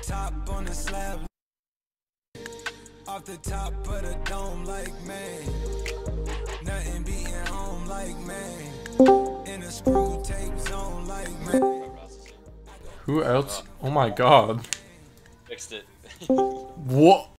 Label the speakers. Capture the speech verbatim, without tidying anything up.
Speaker 1: top on the slab. Off the top of the dome like man. Nothing beating home like man. In a screw tape zone like man.
Speaker 2: Who else? Oh my god.
Speaker 3: Fixed it.
Speaker 2: What?